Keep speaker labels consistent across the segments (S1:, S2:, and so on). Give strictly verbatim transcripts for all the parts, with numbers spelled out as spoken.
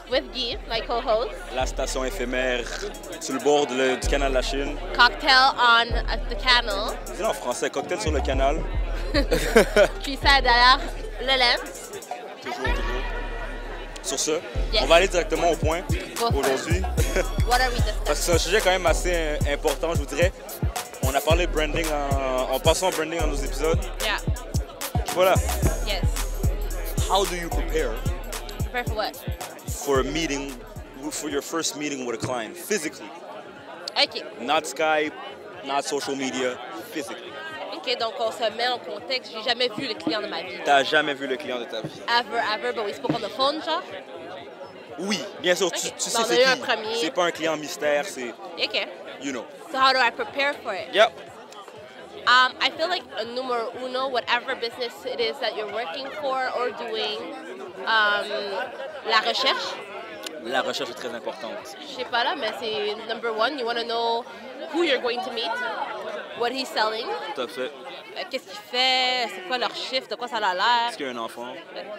S1: with Guy, my co-host.
S2: La station éphémère sur le bord de- du canal de la Chine.
S1: Cocktail on uh, the canal.
S2: Dis-le en français, cocktail sur le canal.
S1: Puis ça derrière le lens.
S2: Toujours, toujours. Sur ce,
S1: Yes.
S2: on va aller directement au point
S1: for it.
S2: aujourd'hui.
S1: What are we discussing?
S2: Parce que c'est un sujet quand même assez euh, important, je vous dirais. On a parlé de branding en, en passant au branding dans nos épisodes.
S1: Yeah.
S2: Voilà.
S1: Yes.
S2: How do you prepare
S1: Prepare for what?
S2: for a meeting, for your first meeting with a client, physically?
S1: OK.
S2: Not Skype, not social media, physically.
S1: OK, donc on se met en contexte. J'ai jamais vu le client de ma vie.
S2: T'as jamais vu le client de ta vie?
S1: Ever, ever, but we spoke on the phone, genre?
S2: Oui, bien sûr, tu,
S1: Ok.
S2: tu
S1: Bon,
S2: sais
S1: on a
S2: c'est
S1: eu un
S2: qui.
S1: premier.
S2: C'est pas un client mystère, c'est,
S1: OK.
S2: you know.
S1: So how do I prepare for it?
S2: Yep.
S1: Um, I feel like a numero uno, whatever business it is that you're working for or doing, um, la recherche.
S2: La recherche est très importante.
S1: Je sais pas là, mais c'est number one. You want to know who you're going to meet, what he's selling,
S2: Tout à fait.
S1: euh, qu'est-ce qu'il fait, c'est quoi leur chiffre, de quoi ça a l'air.
S2: Est-ce qu'il y a un enfant?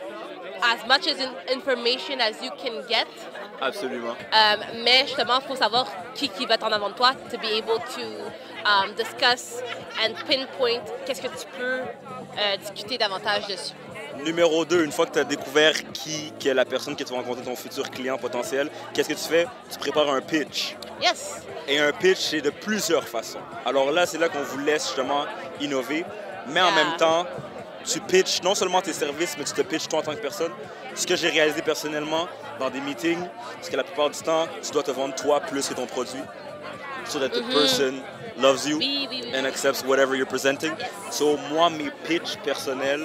S1: As much as in- information as you can get.
S2: Absolument.
S1: Um, mais justement, il faut savoir qui, qui va être en avant de toi to be able to um, discuss and pinpoint qu'est-ce que tu peux euh, discuter davantage dessus.
S2: Numéro deux, une fois que tu as découvert qui, qui est la personne que tu vas rencontrer, ton futur client potentiel, qu'est-ce que tu fais? Tu prépares un pitch.
S1: Yes.
S2: Et un pitch, c'est de plusieurs façons. Alors là, c'est là qu'on vous laisse justement innover, mais en
S1: Yeah.
S2: même temps, tu pitches non seulement tes services, mais tu te pitches toi en tant que personne. Ce que j'ai réalisé personnellement dans des meetings, c'est que la plupart du temps, tu dois te vendre toi plus que ton produit. So that the
S1: Mhm.
S2: person loves you
S1: Oui, oui, oui.
S2: and accepts whatever you're presenting.
S1: Yes.
S2: So moi, mes pitchs personnels,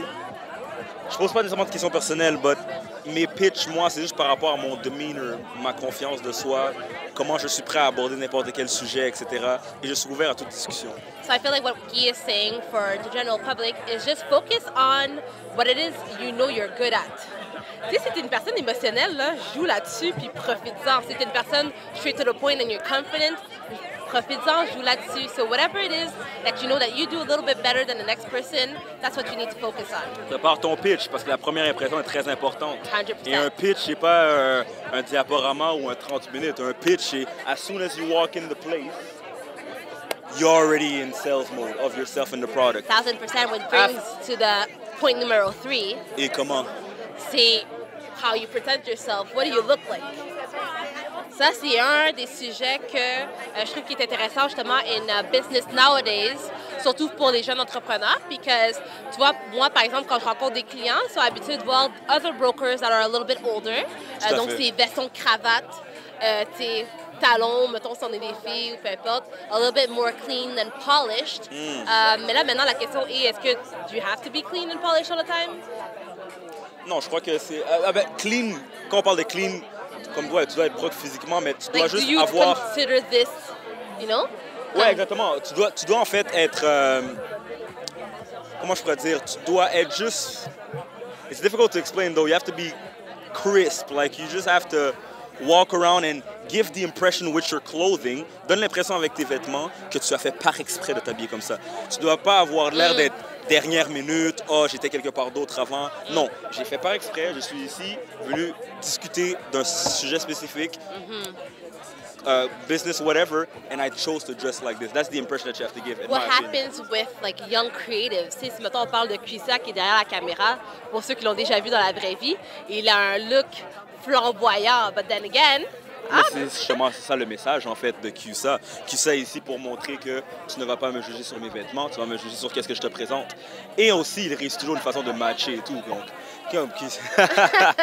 S2: je pose pas nécessairement de questions personnelles, but mes pitchs, moi, c'est juste par rapport à mon demeanor, ma confiance de soi, comment je suis prêt à aborder n'importe quel sujet, et cetera. Et je suis ouvert à toute discussion.
S1: So I feel like what Guy is saying for the general public is just focus on what it is you know you're good at. Tu sais, si t'es une personne émotionnelle, là, joue là-dessus puis profite-en. Si t'es une personne straight to the point and you're confident, profite-en, joue là-dessus. So whatever it is that you know that you do a little bit better than the next person, that's what you need to focus on.
S2: Prépare ton pitch parce que la première impression est très importante.
S1: one hundred
S2: Et un
S1: percent.
S2: pitch, c'est pas un, un diaporama ou un trente minutes. Un pitch, c'est as soon as you walk in the place, you're already in sales mode of yourself and the product.
S1: Thousand percent, which brings to the point numero three,
S2: Et comment?
S1: c'est how you present yourself. What do you look like? Ça, c'est un des sujets que euh, je trouve qui est intéressant justement in uh, business nowadays, surtout pour les jeunes entrepreneurs, because, tu vois, moi, par exemple, quand je rencontre des clients, ils sont habitués de voir other brokers that are a little bit older.
S2: Tout à
S1: donc,
S2: fait.
S1: c'est veston, cravate, euh, tu sais, talons, mettons, si on est des filles ou peu importe, a little bit more clean and polished. Euh, mais là, maintenant, la question est, est-ce que do you have to be clean and polished all the time?
S2: Non, je crois que c'est. Ah, ah, ben, clean, quand on parle de clean, comme toi, tu dois être propre physiquement, mais tu dois
S1: Like, do
S2: juste
S1: you
S2: avoir.
S1: consider this, you know?
S2: Ouais, exactement. Tu dois, tu dois en fait être. euh, Comment je pourrais dire? Tu dois être juste. It's difficult to explain though. You have to be crisp. Like, you just have to walk around and give the impression with your clothing. Donne l'impression avec tes vêtements que tu as fait par exprès de t'habiller comme ça. Tu dois pas avoir l'air
S1: Mm.
S2: d'être dernière minute. Oh, j'étais quelque part d'autre avant. Non, j'ai fait par exprès. Je suis ici, venu discuter d'un sujet spécifique. Uh, business, whatever, and I chose to dress like this. That's the impression that you have to give. In
S1: What
S2: my opinion.
S1: happens with like young creatives? Tu sais, si mettons on parle de Cuisa qui est derrière la caméra, pour ceux qui l'ont déjà vu dans la vraie vie, il a un look flamboyant, but then again,
S2: Mais
S1: ah,
S2: c'est justement ça le message en fait de Q S A. Q S A est ici pour montrer que tu ne vas pas me juger sur mes vêtements, tu vas me juger sur qu'est-ce que je te présente. Et aussi, il réussit toujours une façon de matcher et tout. Donc, comme Q S A.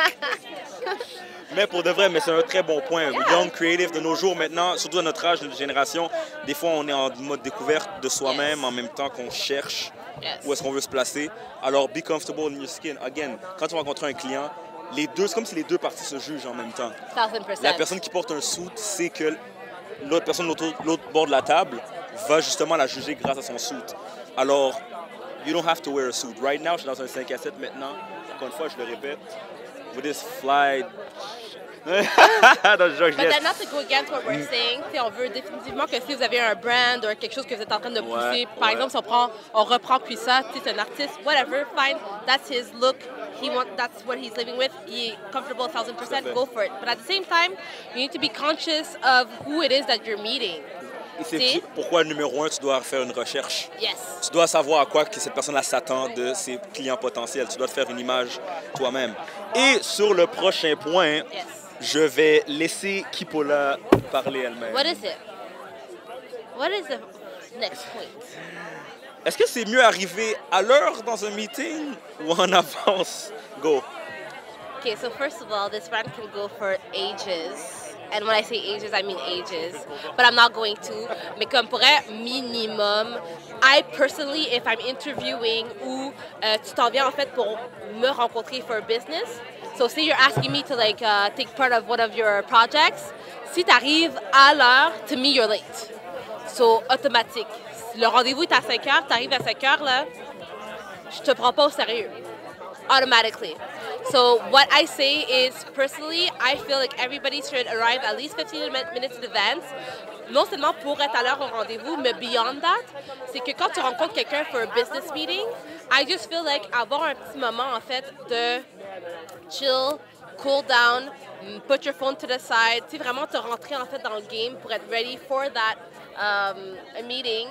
S2: Mais pour de vrai, mais c'est un très bon point. Young creative de nos jours maintenant, surtout à notre âge, notre génération, des fois on est en mode découverte de soi-même
S1: Yes.
S2: en même temps qu'on cherche
S1: yes.
S2: où est-ce qu'on veut se placer. Alors, be comfortable in your skin. Again, quand tu rencontres un client, les deux, c'est comme si les deux parties se jugent en même temps.
S1: Thousand percent.
S2: La personne qui porte un suit sait que l'autre personne de l'autre l'autre bord de la table va justement la juger grâce à son suit. Alors, you don't have to wear a suit. Right now, je suis dans un cinq à sept maintenant. Encore une fois, je le répète. With this fly... non, je joke,
S1: But
S2: yes.
S1: then not to go against what we're saying, tu sais, on veut définitivement que si vous avez un brand ou quelque chose que vous êtes en train de pousser,
S2: Ouais,
S1: par
S2: ouais.
S1: exemple, si on, prend, on reprend Cuisa, tu sais, c'est un artiste, whatever, fine, that's his look, he want that's what he's living with, he comfortable a thousand percent, go for it. But at the same time, you need to be conscious of who it is that you're meeting.
S2: Et c'est pourquoi, numéro un, tu dois faire une recherche.
S1: Yes.
S2: Tu dois savoir à quoi que cette personne-là s'attend de ses clients potentiels. Tu dois te faire une image toi-même. Et sur le prochain point,
S1: yes.
S2: je vais laisser Kipola parler elle-même.
S1: What is it? What is the next point?
S2: Est-ce que c'est mieux arriver à l'heure dans un meeting ou en avance? Go.
S1: Okay, so first of all, this rant can go for ages. And when I say ages, I mean ages. But I'm not going to. Mais comme pour être minimum, I personally, if I'm interviewing ou uh, tu t'en viens en fait pour me rencontrer for business, so say you're asking me to like uh, take part of one of your projects, si tu arrives à l'heure, to me you're late. So automatique. Le rendez-vous est à cinq heures, tu arrives à cinq heures, là, je te prends pas au sérieux. Automatically. So what I say is, personally, I feel like everybody should arrive at least fifteen minutes in advance. Non seulement pour être à l'heure au rendez-vous, mais beyond that, c'est que quand tu rencontres quelqu'un for a business meeting, I just feel like avoir un petit moment, en fait, de chill, cool down, put your phone to the side, tu sais, vraiment te rentrer, en fait, dans le game pour être ready for that um, a meeting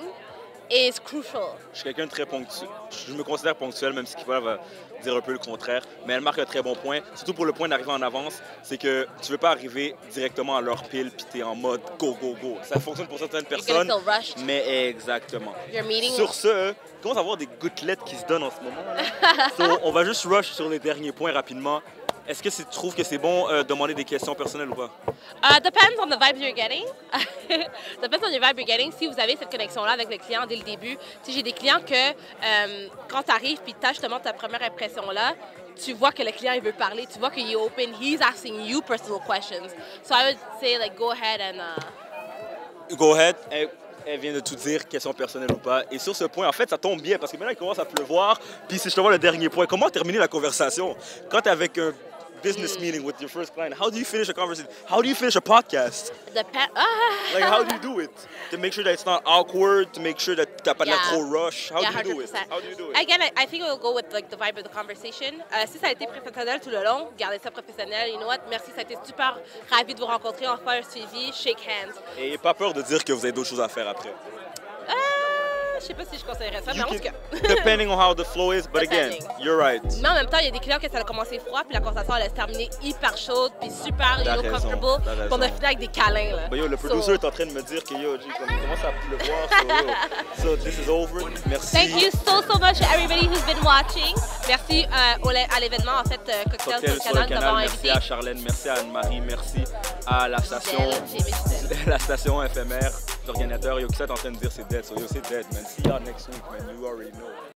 S1: is crucial.
S2: Je suis quelqu'un de très ponctuel. Je me considère ponctuel, même si Kipola va dire un peu le contraire. Mais elle marque un très bon point. Surtout pour le point d'arriver en avance, c'est que tu ne veux pas arriver directement à l'heure pile puis tu es en mode go, go, go. Ça fonctionne pour certaines personnes. Mais exactement. Sur ce, il commence à avoir des gouttelettes qui se donnent en ce moment. So, on va juste rush sur les derniers points rapidement. Est-ce que tu trouves que c'est bon euh, de demander des questions personnelles ou pas?
S1: Uh, depends on the vibes you're getting. Depends on the vibe you're getting. Si vous avez cette connexion-là avec le client dès le début, tu sais, j'ai des clients que euh, quand tu arrives et tu as justement ta première impression-là, tu vois que le client il veut parler, tu vois qu'il est open, he's asking you personal questions. So I would say like go ahead and. Uh...
S2: Go ahead. Elle, elle vient de tout dire, question personnelle ou pas. Et sur ce point, en fait, ça tombe bien parce que maintenant il commence à pleuvoir. Puis si je te vois le dernier point, comment terminer la conversation quand tu es avec un business mm. meeting with your first client? How do you finish a conversation? How do you finish a podcast?
S1: Dep- ah.
S2: Like, how do you do it? To make sure that it's not awkward, to make sure that t'as pas de
S1: yeah.
S2: la trop rush. How
S1: yeah,
S2: do you do it? How do you do it?
S1: Again, I, I think it will go with like the vibe of the conversation. Uh, si ça a été professionnel tout le long, gardez ça professionnel. You know what? Merci, ça a été super ravi de vous rencontrer. On fait un suivi, shake hands.
S2: Et pas peur de dire que vous avez d'autres choses à faire après.
S1: Uh, Je sais pas si je conseillerais ça, mais en tout cas.
S2: Depending on how the flow is, but again, you're right.
S1: Mais en même temps, il y a des clients que ça a commencé froid, puis la conversation elle a terminé hyper chaude, puis super, you know, comfortable. Puis on a fini avec des câlins, là.
S2: But yo, le producer so... est en train de me dire que yo, comme il commence à pleuvoir, so, yo. So this is over. Merci.
S1: Thank you so, so much to everybody who's been watching. Merci euh, à l'événement, en fait, euh, Cocktail,
S2: Cocktail
S1: sur le canal, d'avoir
S2: invité. Merci à Charlène, merci à Anne-Marie, merci à la station,
S1: Fidèle,
S2: la station éphémère, l'organisateur. Yo, qui est en train de dire c'est dead, so yo, c'est dead, man. See y'all next week, man. You already know.